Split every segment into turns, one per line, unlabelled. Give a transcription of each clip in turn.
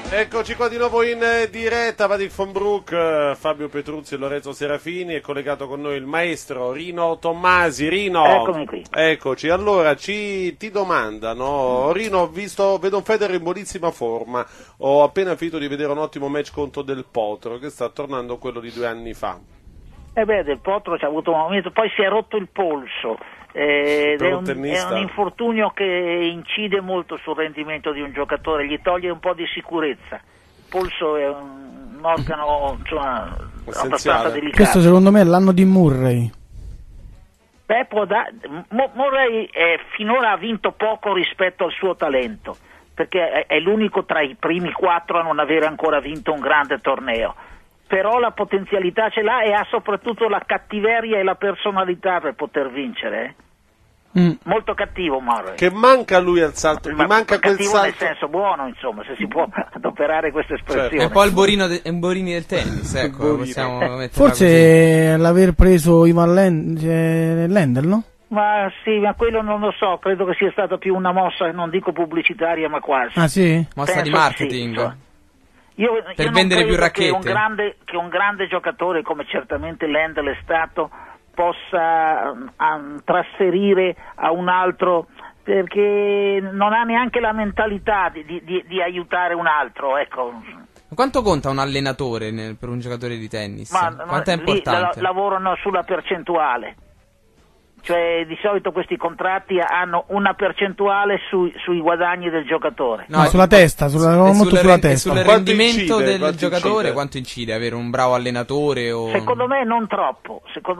Eccoci qua di nuovo in diretta, Vadik von Broek, Fabio Petruzzi e Lorenzo Serafini, è collegato con noi il maestro Rino Tommasi. Rino,
eccomi qui.
Eccoci, allora ti domandano, Rino, vedo un Federer in buonissima forma, ho appena finito di vedere un ottimo match contro Del Potro, che sta tornando quello di 2 anni fa.
Del Potro c'ha avuto un momento, poi si è rotto il polso. È un infortunio che incide molto sul rendimento di un giocatore, gli toglie un po' di sicurezza. Il polso è un organo abbastanza delicato.
Questo secondo me è l'anno di Murray.
Murray finora ha vinto poco rispetto al suo talento, perché è l'unico tra i primi 4 a non avere ancora vinto un grande torneo. Però la potenzialità ce l'ha e ha soprattutto la cattiveria e la personalità per poter vincere. Molto cattivo Murray.
Che manca a lui al salto, gli manca quel salto.
Nel senso buono, insomma, se si può adoperare questa espressione.
Certo. È un po' il Borini del tennis, ecco, possiamo metterla
forse così. L'aver preso Ivan Lendl, no?
Ma sì, ma quello non lo so, credo che sia stata più una mossa, non dico pubblicitaria, ma quasi.
Ah sì?
Mossa di marketing.
Sì, io
per vendere più racchette.
Che un grande giocatore come certamente Lendl è stato possa trasferire a un altro, perché non ha neanche la mentalità di aiutare un altro, ecco.
Quanto conta un allenatore per un giocatore di tennis? Quanto è importante?
Lavorano sulla percentuale. Cioè di solito questi contratti hanno una percentuale sui guadagni del giocatore.
No, sulla testa, molto sulla testa.
Sul rendimento del giocatore quanto incide avere un bravo allenatore?
Secondo me non troppo.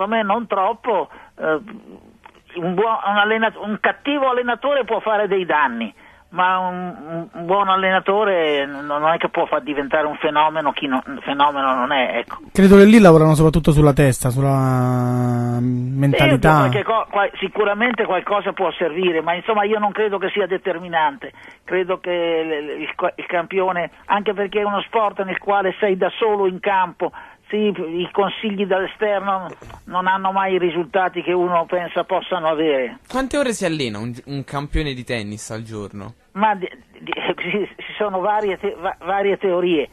Un cattivo allenatore può fare dei danni, ma un buon allenatore non è che può far diventare un fenomeno fenomeno non è, ecco.
Credo che lì lavorano soprattutto sulla testa, sulla mentalità.
Sicuramente qualcosa può servire, ma insomma io non credo che sia determinante. Credo che il campione, anche perché è uno sport nel quale sei da solo in campo, sì, i consigli dall'esterno non hanno mai i risultati che uno pensa possano avere.
Quante ore si allena un campione di tennis al giorno?
Ma ci sono varie teorie.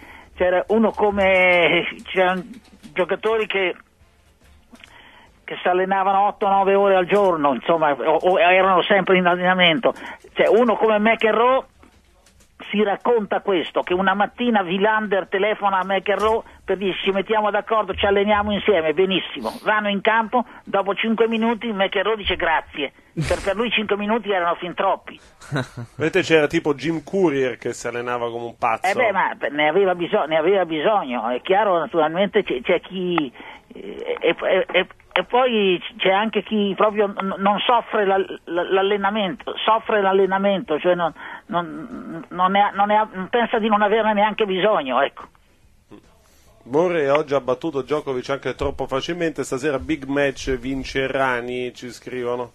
C'erano giocatori che si allenavano 8-9 ore al giorno, insomma, o erano sempre in allenamento. Uno come McEnroe si racconta questo, che una mattina Wilander telefona a McEnroe per dire ci mettiamo d'accordo, ci alleniamo insieme, benissimo, vanno in campo, dopo 5 minuti McEnroe dice grazie, per lui 5 minuti erano fin troppi.
Vedete, c'era tipo Jim Courier che si allenava come un pazzo.
Ma ne aveva bisogno, è chiaro, naturalmente c'è chi... E poi c'è anche chi proprio non soffre l'allenamento, cioè pensa di non averne neanche bisogno, ecco.
Murray oggi ha battuto Djokovic anche troppo facilmente, stasera big match, vince Rani, ci scrivono.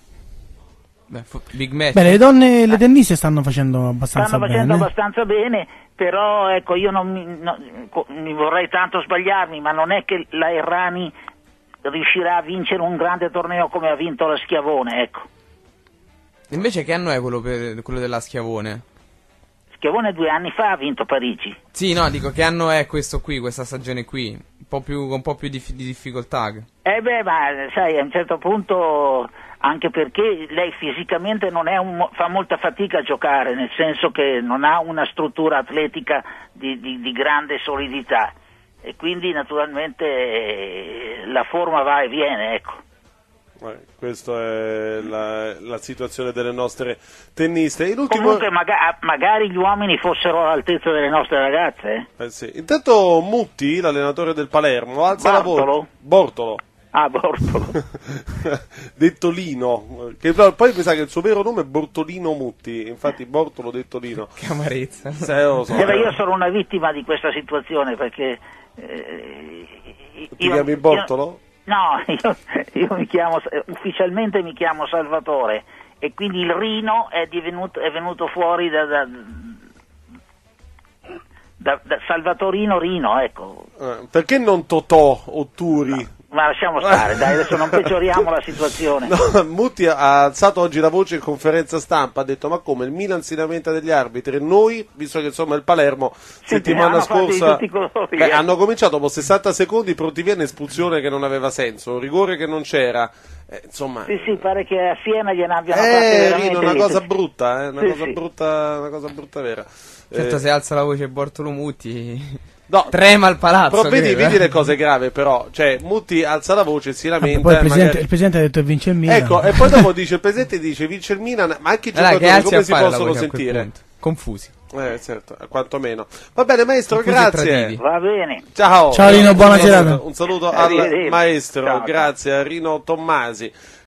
Big match.
Le donne, le tenniste stanno facendo abbastanza
bene, però ecco, io mi vorrei tanto sbagliarmi, ma non è che la Errani riuscirà a vincere un grande torneo come ha vinto la Schiavone, ecco.
Invece che anno è quello della Schiavone?
Schiavone 2 anni fa ha vinto Parigi.
Sì, no, dico che anno è questo qui, questa stagione qui? Un po' più di difficoltà.
Ma sai, a un certo punto, anche perché lei fisicamente non fa molta fatica a giocare, nel senso che non ha una struttura atletica di grande solidità. E quindi naturalmente la forma va e viene, ecco.
Questa è la situazione delle nostre tenniste.
Comunque magari gli uomini fossero all'altezza delle nostre ragazze.
Sì. Intanto Mutti, l'allenatore del Palermo, alza la voce. Bortolo.
Ah, Bortolo.
Detto Lino, che poi mi sa che il suo vero nome è Bortolino Mutti, infatti Bortolo detto Lino.
Che amarezza.
Lo so.
Io sono una vittima di questa situazione perché...
Ti chiami Bortolo?
No, io ufficialmente mi chiamo Salvatore e quindi il Rino è venuto fuori da Salvatorino Rino, ecco.
Perché non Totò o Turi?
Ma lasciamo stare, dai, adesso non peggioriamo la situazione.
No, Mutti ha alzato oggi la voce in conferenza stampa, ha detto ma come il Milan si lamenta degli arbitri, noi, visto che insomma il Palermo settimana scorsa hanno cominciato dopo 60 secondi pronti via un'espulsione che non aveva senso, un rigore che non c'era, insomma.
Sì, pare che a Siena gliene abbiano fatte veramente
una cosa brutta, una
Sì.
cosa brutta vera.
Certo, se alza la voce Bortolo Mutti...
No,
trema il palazzo.
però vedi le cose grave, però, cioè Mutti alza la voce, si lamenta.
Poi il
magari...
presidente ha detto che vince il Milan.
Ecco, e poi dopo dice il presidente dice vince il Milan, ma anche i giocatori come si possono sentire?
Confusi.
Certo, quantomeno. Va bene, maestro, grazie.
Va bene.
Ciao.
Ciao Rino, buona serata.
Un saluto al maestro,
Ciao.
grazie a Rino Tommasi.